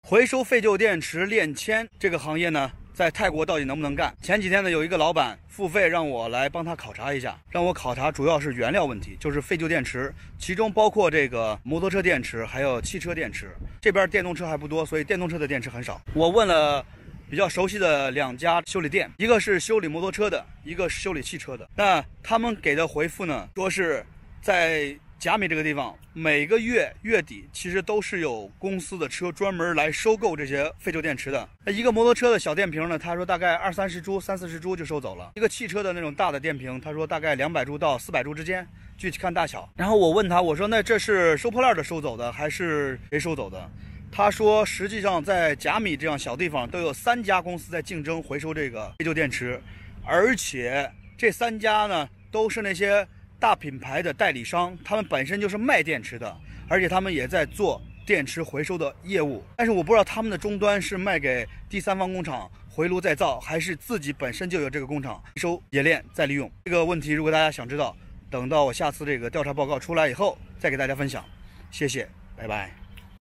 回收废旧电池炼铅这个行业呢，在泰国到底能不能干？前几天呢，有一个老板付费让我来帮他考察一下，让我考察主要是原料问题，就是废旧电池，其中包括这个摩托车电池，还有汽车电池。这边电动车还不多，所以电动车的电池很少。我问了比较熟悉的2家修理店，一个是修理摩托车的，一个是修理汽车的。那他们给的回复呢，说是在甲米这个地方，每个月月底其实都是有公司的车专门来收购这些废旧电池的。那一个摩托车的小电瓶呢，他说大概20-30株、30-40株就收走了。一个汽车的那种大的电瓶，他说大概200株到400株之间，具体看大小。然后我问他，我说那这是收破烂的收走的，还是谁收走的？他说实际上在甲米这样小地方都有3家公司在竞争回收这个废旧电池，而且这3家呢都是那些大品牌的代理商，他们本身就是卖电池的，而且他们也在做电池回收的业务。但是我不知道他们的终端是卖给第三方工厂回炉再造，还是自己本身就有这个工厂回收冶炼再利用。这个问题如果大家想知道，等到我下次这个调查报告出来以后再给大家分享。谢谢，拜拜。